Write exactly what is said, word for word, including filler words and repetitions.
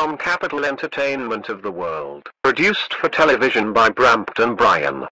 from Capital Entertainment of the World. Produced for television by Brampton Bryan.